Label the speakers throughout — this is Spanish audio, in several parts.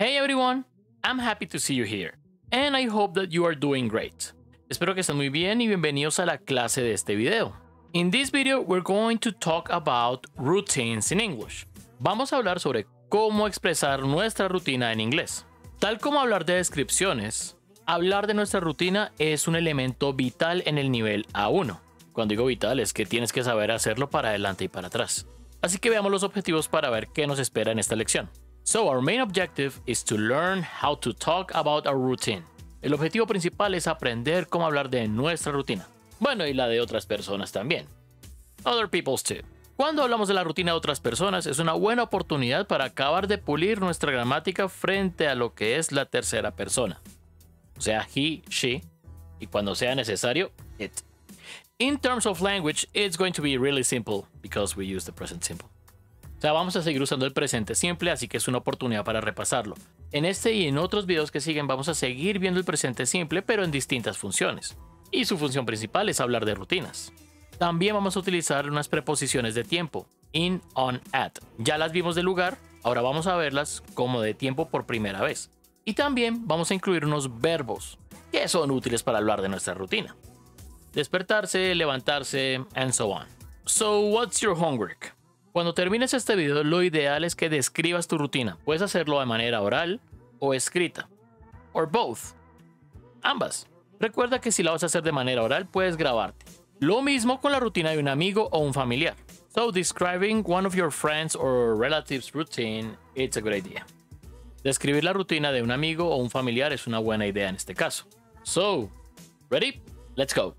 Speaker 1: Hey everyone, I'm happy to see you here, and I hope that you are doing great. Espero que estén muy bien y bienvenidos a la clase de este video. In this video, we're going to talk about routines in English. Vamos a hablar sobre cómo expresar nuestra rutina en inglés. Tal como hablar de descripciones, hablar de nuestra rutina es un elemento vital en el nivel A1. Cuando digo vital es que tienes que saber hacerlo para adelante y para atrás. Así que veamos los objetivos para ver qué nos espera en esta lección. So our main objective is to learn how to talk about our routine. El objetivo principal es aprender cómo hablar de nuestra rutina. Bueno, y la de otras personas también. Other people's too. Cuando hablamos de la rutina de otras personas, es una buena oportunidad para acabar de pulir nuestra gramática frente a lo que es la tercera persona. O sea, he, she, y cuando sea necesario, it. In terms of language, it's going to be really simple because we use the present simple. O sea, vamos a seguir usando el presente simple, así que es una oportunidad para repasarlo. En este y en otros videos que siguen vamos a seguir viendo el presente simple, pero en distintas funciones. Y su función principal es hablar de rutinas. También vamos a utilizar unas preposiciones de tiempo, in, on, at. Ya las vimos de lugar, ahora vamos a verlas como de tiempo por primera vez. Y también vamos a incluir unos verbos que son útiles para hablar de nuestra rutina. Despertarse, levantarse, and so on. So, what's your homework? Cuando termines este video, lo ideal es que describas tu rutina. Puedes hacerlo de manera oral o escrita. Or both. Ambas. Recuerda que si la vas a hacer de manera oral, puedes grabarte. Lo mismo con la rutina de un amigo o un familiar. So, describing one of your friends or relatives' routine, it's a good idea. Describir la rutina de un amigo o un familiar es una buena idea en este caso. So, ready? Let's go.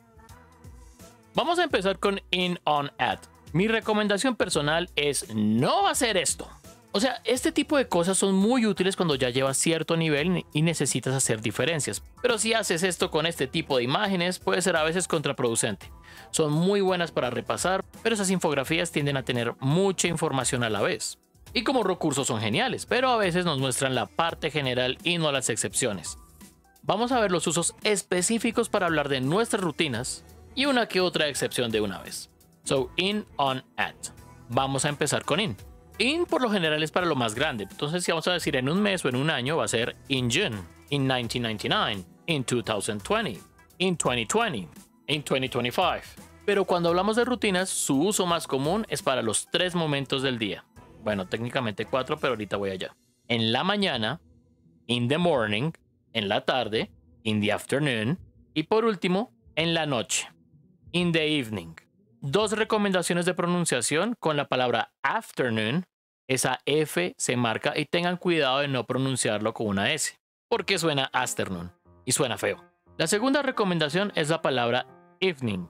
Speaker 1: Vamos a empezar con in, on, at. Mi recomendación personal es no hacer esto. O sea, este tipo de cosas son muy útiles cuando ya llevas cierto nivel y necesitas hacer diferencias. Pero si haces esto con este tipo de imágenes, puede ser a veces contraproducente. Son muy buenas para repasar, pero esas infografías tienden a tener mucha información a la vez. Y como recursos son geniales, pero a veces nos muestran la parte general y no las excepciones. Vamos a ver los usos específicos para hablar de nuestras rutinas y una que otra excepción de una vez. So, in, on, at. Vamos a empezar con in. In por lo general es para lo más grande. Entonces, si vamos a decir en un mes o en un año, va a ser in June, in 1999, in 2020, in 2020, in 2025. Pero cuando hablamos de rutinas, su uso más común es para los 3 momentos del día. Bueno, técnicamente 4, pero ahorita voy allá. En la mañana, in the morning, en la tarde, in the afternoon, y por último, en la noche, in the evening. 2 recomendaciones de pronunciación con la palabra afternoon. Esa F se marca y tengan cuidado de no pronunciarlo con una S, porque suena afternoon y suena feo. La segunda recomendación es la palabra evening.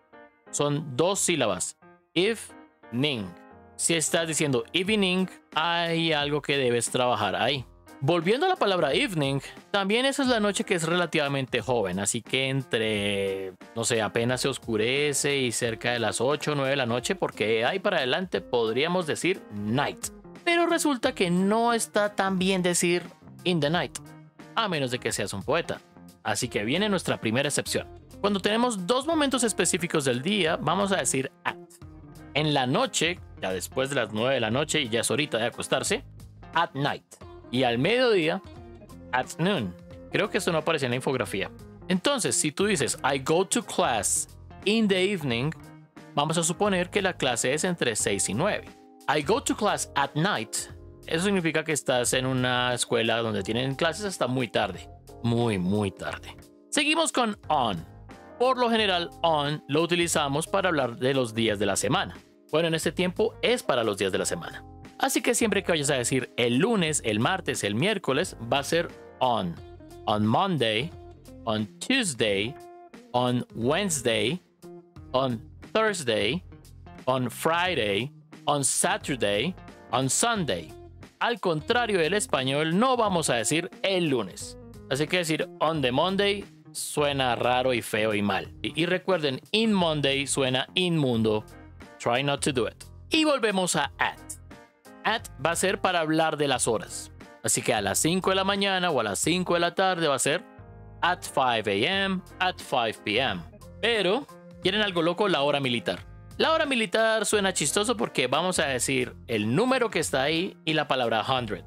Speaker 1: Son 2 sílabas, evening. Si estás diciendo evening, hay algo que debes trabajar ahí. Volviendo a la palabra evening, también esa es la noche que es relativamente joven, así que entre, no sé, apenas se oscurece y cerca de las 8 o 9 de la noche, porque ahí para adelante podríamos decir night. Pero resulta que no está tan bien decir in the night, a menos de que seas un poeta. Así que viene nuestra primera excepción. Cuando tenemos 2 momentos específicos del día, vamos a decir at. En la noche, ya después de las 9 de la noche y ya es horita de acostarse, at night. Y al mediodía, at noon. Creo que esto no aparece en la infografía. Entonces, si tú dices I go to class in the evening, vamos a suponer que la clase es entre 6 y 9. I go to class at night. Eso significa que estás en una escuela donde tienen clases hasta muy tarde. Muy tarde. Seguimos con on. Por lo general, on lo utilizamos para hablar de los días de la semana. Bueno, en este tiempo es para los días de la semana. Así que siempre que vayas a decir el lunes, el martes, el miércoles, va a ser on. On Monday, on Tuesday, on Wednesday, on Thursday, on Friday, on Saturday, on Sunday. Al contrario del español, no vamos a decir el lunes. Así que decir on the Monday suena raro y feo y mal. Y recuerden, in Monday suena inmundo. Try not to do it. Y volvemos a at. At va a ser para hablar de las horas. Así que a las 5 de la mañana o a las 5 de la tarde va a ser at 5 a.m., at 5 p.m. Pero, ¿quieren algo loco? La hora militar. La hora militar suena chistoso porque vamos a decir el número que está ahí y la palabra 100.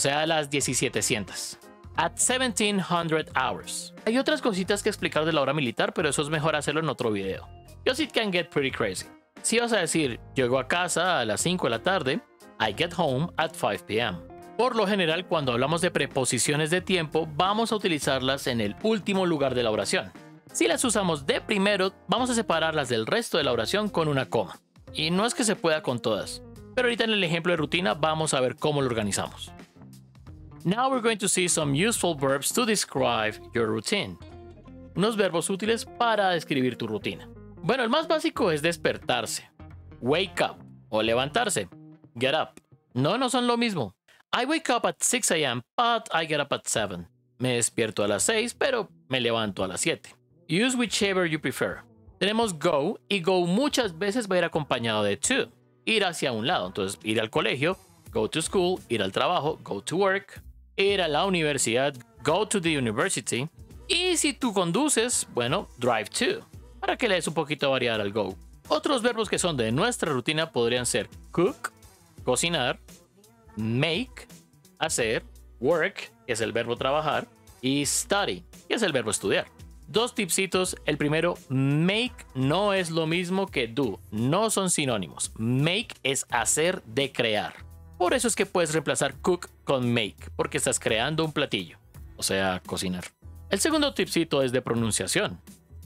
Speaker 1: sea, a las 1700. At 1700 hours. Hay otras cositas que explicar de la hora militar, pero eso es mejor hacerlo en otro video. Because it can get pretty crazy. Si vas a decir, llego a casa a las 5 de la tarde, I get home at 5 p.m. Por lo general, cuando hablamos de preposiciones de tiempo, vamos a utilizarlas en el último lugar de la oración. Si las usamos de primero, vamos a separarlas del resto de la oración con una coma. Y no es que se pueda con todas, pero ahorita en el ejemplo de rutina vamos a ver cómo lo organizamos. Now we're going to see some useful verbs to describe your routine. Unos verbos útiles para describir tu rutina. Bueno, el más básico es despertarse. Wake up o levantarse. Get up. No son lo mismo. I wake up at 6 a.m. but I get up at 7. Me despierto a las 6, pero me levanto a las 7. Use whichever you prefer. Tenemos go, y go muchas veces va a ir acompañado de to. Ir hacia un lado, entonces ir al colegio, go to school, ir al trabajo, go to work, ir a la universidad, go to the university. Y si tú conduces, bueno, drive to, para que le des un poquito de variedad al go. Otros verbos que son de nuestra rutina podrían ser cook, cocinar, make, hacer, work, que es el verbo trabajar, y study, que es el verbo estudiar. Dos tipsitos. El primero, make no es lo mismo que do. No son sinónimos. Make es hacer de crear. Por eso es que puedes reemplazar cook con make, porque estás creando un platillo, o sea, cocinar. El segundo tipsito es de pronunciación.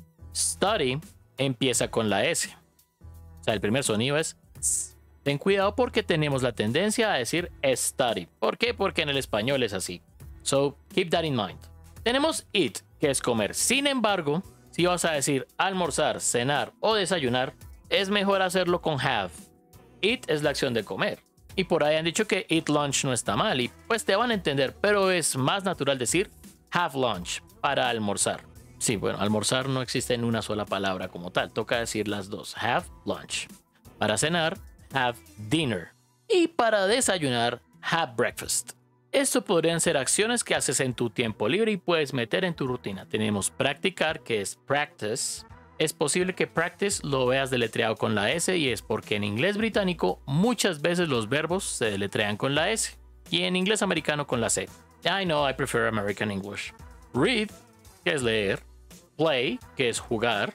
Speaker 1: Study empieza con la S. O sea, el primer sonido es S. Ten cuidado porque tenemos la tendencia a decir study. ¿Por qué? Porque en el español es así. So, keep that in mind. Tenemos eat, que es comer. Sin embargo, si vas a decir almorzar, cenar o desayunar, es mejor hacerlo con have. Eat es la acción de comer. Y por ahí han dicho que eat lunch no está mal y pues te van a entender, pero es más natural decir have lunch para almorzar. Sí, bueno, almorzar no existe en una sola palabra como tal, toca decir las dos. Have lunch. Para cenar, have dinner. Y para desayunar, have breakfast. Esto podrían ser acciones que haces en tu tiempo libre y puedes meter en tu rutina. Tenemos practicar, que es practice. Es posible que practice lo veas deletreado con la S y es porque en inglés británico muchas veces los verbos se deletrean con la S y en inglés americano con la C. I know I prefer American English. Read, que es leer. Play, que es jugar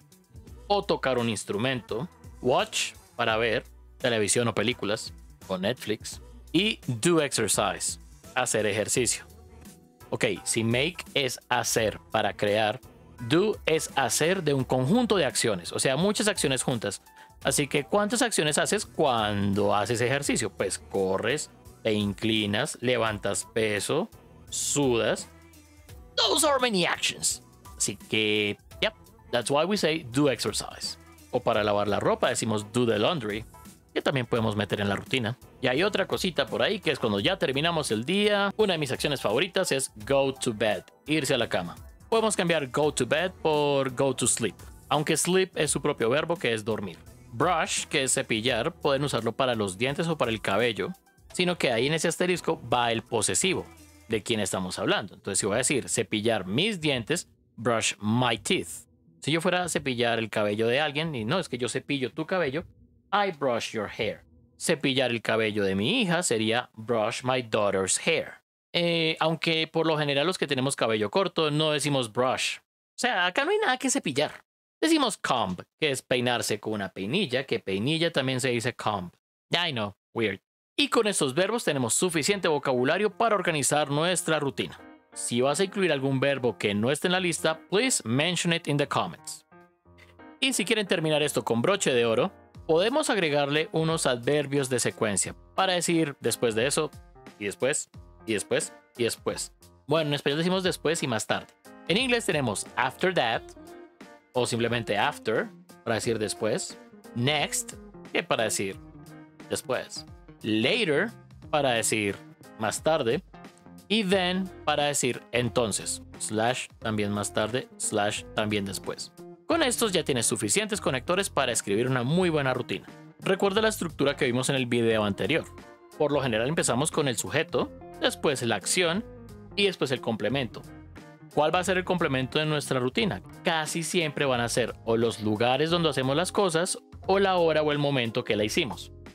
Speaker 1: o tocar un instrumento. Watch, para ver televisión o películas o Netflix. Y do exercise, hacer ejercicio. Ok, si make es hacer para crear, do es hacer de un conjunto de acciones, o sea, muchas acciones juntas. Así que, ¿cuántas acciones haces cuando haces ejercicio? Pues corres, te inclinas, levantas peso, sudas. Those are many actions. Así que, yep, that's why we say do exercise. O para lavar la ropa decimos do the laundry, que también podemos meter en la rutina. Y hay otra cosita por ahí que es cuando ya terminamos el día. Una de mis acciones favoritas es go to bed, irse a la cama. Podemos cambiar go to bed por go to sleep, aunque sleep es su propio verbo que es dormir. Brush, que es cepillar, pueden usarlo para los dientes o para el cabello, sino que ahí en ese asterisco va el posesivo de quién estamos hablando. Entonces si voy a decir cepillar mis dientes, brush my teeth. Si yo fuera a cepillar el cabello de alguien, y no es que yo cepillo tu cabello, I brush your hair. Cepillar el cabello de mi hija sería brush my daughter's hair. Aunque por lo general los que tenemos cabello corto no decimos brush. O sea, acá no hay nada que cepillar. Decimos comb, que es peinarse con una peinilla, que peinilla también se dice comb. I know, weird. Y con estos verbos tenemos suficiente vocabulario para organizar nuestra rutina. Si vas a incluir algún verbo que no esté en la lista, please mention it in the comments. Y si quieren terminar esto con broche de oro, podemos agregarle unos adverbios de secuencia para decir después de eso, y después, y después, y después. Bueno, en español decimos después y más tarde. En inglés tenemos after that, o simplemente after, para decir después. Next, que para decir después. Later, para decir más tarde. Y then, para decir entonces. Slash, también más tarde, slash, también después. Con estos ya tienes suficientes conectores para escribir una muy buena rutina. Recuerda la estructura que vimos en el video anterior. Por lo general empezamos con el sujeto, después la acción y después el complemento. ¿Cuál va a ser el complemento de nuestra rutina? Casi siempre van a ser o los lugares donde hacemos las cosas o la hora o el momento que la hicimos.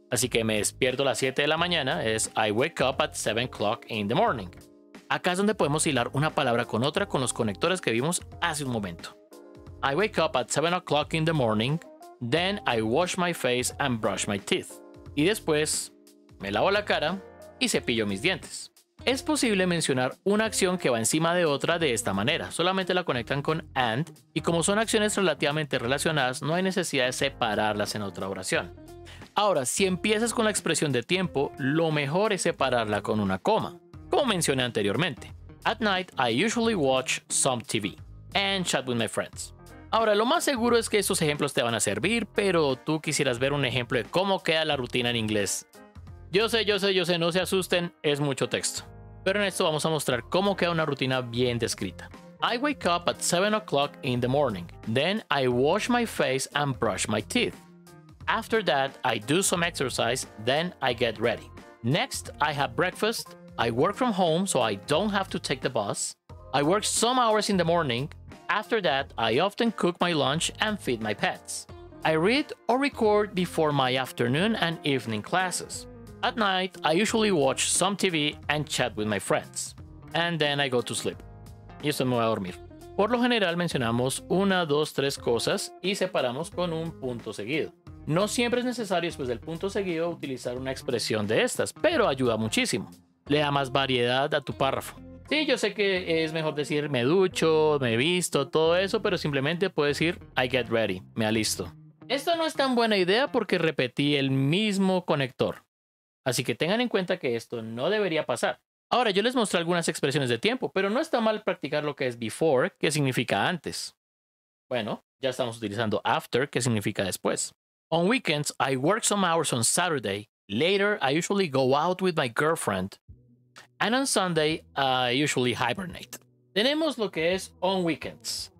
Speaker 1: Así que me despierto a las 7 de la mañana, es I wake up at 7 o'clock in the morning. Acá es donde podemos hilar una palabra con otra con los conectores que vimos hace un momento. I wake up at 7 o'clock in the morning, then I wash my face and brush my teeth. Y después me lavo la cara y cepillo mis dientes. Es posible mencionar una acción que va encima de otra de esta manera, solamente la conectan con and, y como son acciones relativamente relacionadas, no hay necesidad de separarlas en otra oración. Ahora, si empiezas con la expresión de tiempo, lo mejor es separarla con una coma, como mencioné anteriormente. At night, I usually watch some TV and chat with my friends. Ahora, lo más seguro es que estos ejemplos te van a servir, pero tú quisieras ver un ejemplo de cómo queda la rutina en inglés. Yo sé, no se asusten, es mucho texto. Pero en esto vamos a mostrar cómo queda una rutina bien descrita. I wake up at 7 o'clock in the morning. Then I wash my face and brush my teeth. After that, I do some exercise, then I get ready. Next, I have breakfast. I work from home, so I don't have to take the bus. I work some hours in the morning. After that, I often cook my lunch and feed my pets. I read or record before my afternoon and evening classes. At night, I usually watch some TV and chat with my friends. And then I go to sleep. Y esto me voy a dormir. Por lo general mencionamos 1, 2, 3 cosas y separamos con un punto seguido. No siempre es necesario después del punto seguido utilizar una expresión de estas, pero ayuda muchísimo. Le da más variedad a tu párrafo. Sí, yo sé que es mejor decir me ducho, me visto, todo eso, pero simplemente puedo decir I get ready, me alisto. Esto no es tan buena idea porque repetí el mismo conector. Así que tengan en cuenta que esto no debería pasar. Ahora, yo les mostré algunas expresiones de tiempo, pero no está mal practicar lo que es before, que significa antes. Bueno, ya estamos utilizando after, que significa después. On weekends, I work some hours on Saturday. Later, I usually go out with my girlfriend. And on Sunday, I usually hibernate. Tenemos lo que es on weekends.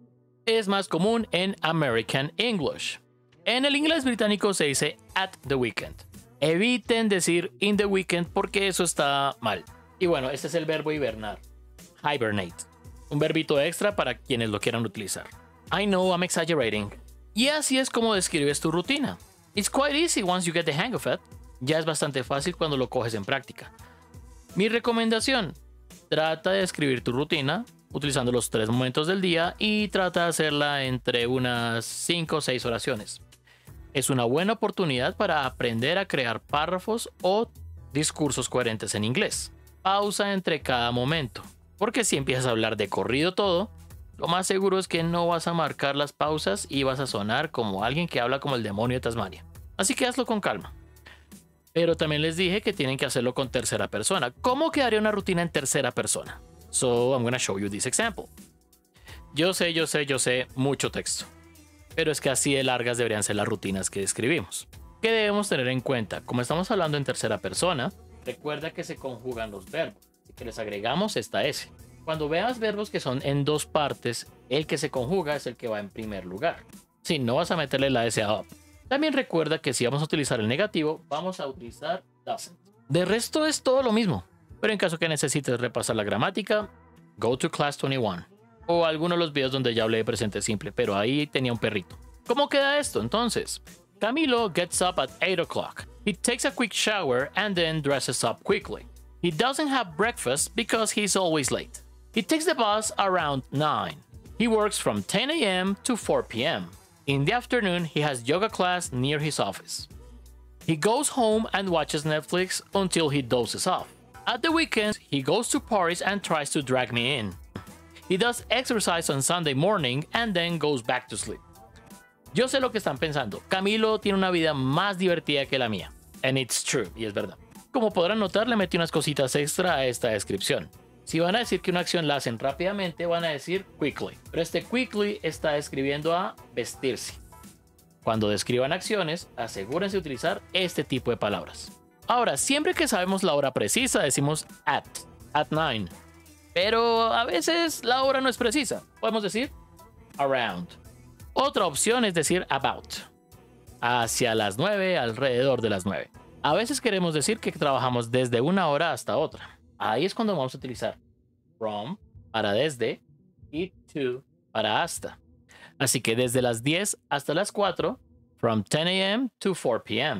Speaker 1: Es más común en American English. En el inglés británico se dice at the weekend. Eviten decir in the weekend porque eso está mal. Y bueno, este es el verbo hibernar. Hibernate. Un verbito extra para quienes lo quieran utilizar. I know I'm exaggerating. Y así es como describes tu rutina. It's quite easy once you get the hang of it. Ya es bastante fácil cuando lo coges en práctica. Mi recomendación, trata de escribir tu rutina utilizando los 3 momentos del día y trata de hacerla entre unas 5 o 6 oraciones. Es una buena oportunidad para aprender a crear párrafos o discursos coherentes en inglés. Pausa entre cada momento, porque si empiezas a hablar de corrido todo, lo más seguro es que no vas a marcar las pausas y vas a sonar como alguien que habla como el demonio de Tasmania. Así que hazlo con calma. Pero también les dije que tienen que hacerlo con tercera persona. ¿Cómo quedaría una rutina en tercera persona? So I'm gonna show you this example. Yo sé, mucho texto. Pero es que así de largas deberían ser las rutinas que describimos. ¿Qué debemos tener en cuenta? Como estamos hablando en tercera persona, recuerda que se conjugan los verbos. Así que les agregamos esta S. Cuando veas verbos que son en 2 partes, el que se conjuga es el que va en primer lugar. Si no vas a meterle la S a up. También recuerda que si vamos a utilizar el negativo, vamos a utilizar doesn't. De resto es todo lo mismo. Pero en caso que necesites repasar la gramática, go to class 21. O alguno de los videos donde ya hablé de presente simple, pero ahí tenía un perrito. ¿Cómo queda esto entonces? Camilo gets up at 8 o'clock. He takes a quick shower and then dresses up quickly. He doesn't have breakfast because he's always late. He takes the bus around 9. He works from 10 a.m. to 4 p.m. In the afternoon, he has yoga class near his office. He goes home and watches Netflix until he dozes off. At the weekends, he goes to parties and tries to drag me in. He does exercise on Sunday morning and then goes back to sleep. Yo sé lo que están pensando. Camilo tiene una vida más divertida que la mía. And it's true, y es verdad. Como podrán notar, le metí unas cositas extra a esta descripción. Si van a decir que una acción la hacen rápidamente, van a decir quickly. Pero este quickly está describiendo a vestirse. Cuando describan acciones, asegúrense de utilizar este tipo de palabras. Ahora, siempre que sabemos la hora precisa, decimos at 9. Pero a veces la hora no es precisa. Podemos decir around. Otra opción es decir about. Hacia las 9, alrededor de las 9. A veces queremos decir que trabajamos desde una hora hasta otra. Ahí es cuando vamos a utilizar from para desde y to para hasta. Así que desde las 10 hasta las 4, from 10 a.m. to 4 p.m.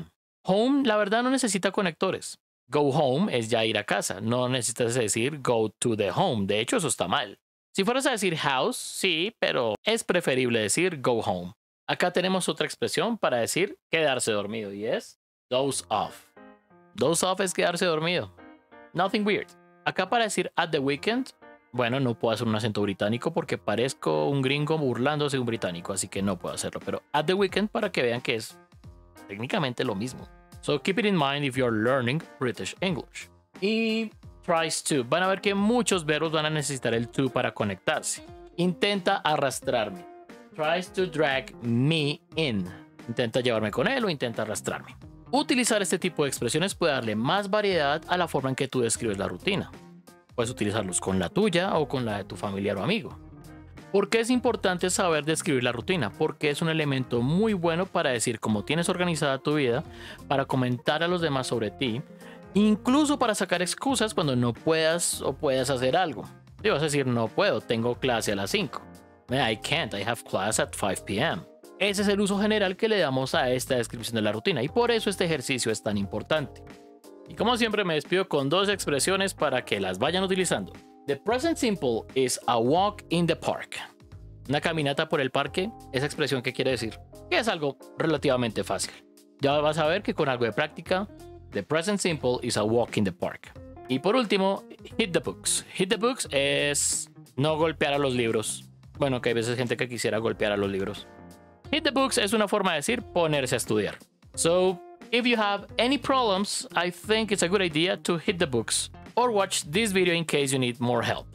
Speaker 1: Home, la verdad, no necesita conectores. Go home es ya ir a casa. No necesitas decir go to the home. De hecho, eso está mal. Si fueras a decir house, sí, pero es preferible decir go home. Acá tenemos otra expresión para decir quedarse dormido y es doze off. Doze off es quedarse dormido. Nothing weird. Acá para decir at the weekend, bueno, no puedo hacer un acento británico porque parezco un gringo burlándose de un británico, así que no puedo hacerlo. Pero at the weekend para que vean que es técnicamente lo mismo. So keep it in mind if you're learning British English. Y tries to. Van a ver que muchos verbos van a necesitar el to para conectarse. Intenta arrastrarme. Tries to drag me in. Intenta llevarme con él o intenta arrastrarme. Utilizar este tipo de expresiones puede darle más variedad a la forma en que tú describes la rutina. Puedes utilizarlos con la tuya o con la de tu familiar o amigo. ¿Por qué es importante saber describir la rutina? Porque es un elemento muy bueno para decir cómo tienes organizada tu vida, para comentar a los demás sobre ti, incluso para sacar excusas cuando no puedas o puedas hacer algo. Te vas a decir, no puedo, tengo clase a las 5. I can't, I have class at 5 p.m. Ese es el uso general que le damos a esta descripción de la rutina y por eso este ejercicio es tan importante. Y como siempre me despido con dos expresiones para que las vayan utilizando. The present simple is a walk in the park. Una caminata por el parque, esa expresión que quiere decir que es algo relativamente fácil. Ya vas a ver que con algo de práctica, the present simple is a walk in the park. Y por último, hit the books. Hit the books es no golpear a los libros. Bueno, que hay veces gente que quisiera golpear a los libros. Hit the books es una forma de decir ponerse a estudiar. So, if you have any problems, I think it's a good idea to hit the books or watch this video in case you need more help.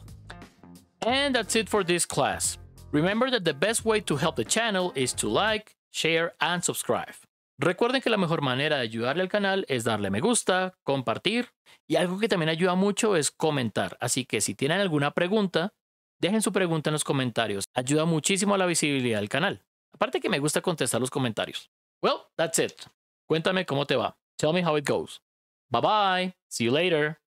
Speaker 1: And that's it for this class. Remember that the best way to help the channel is to like, share, and subscribe. Recuerden que la mejor manera de ayudarle al canal es darle me gusta, compartir y algo que también ayuda mucho es comentar. Así que si tienen alguna pregunta, dejen su pregunta en los comentarios. Ayuda muchísimo a la visibilidad del canal. Aparte que me gusta contestar los comentarios. Well, that's it. Cuéntame cómo te va. Tell me how it goes. Bye bye. See you later.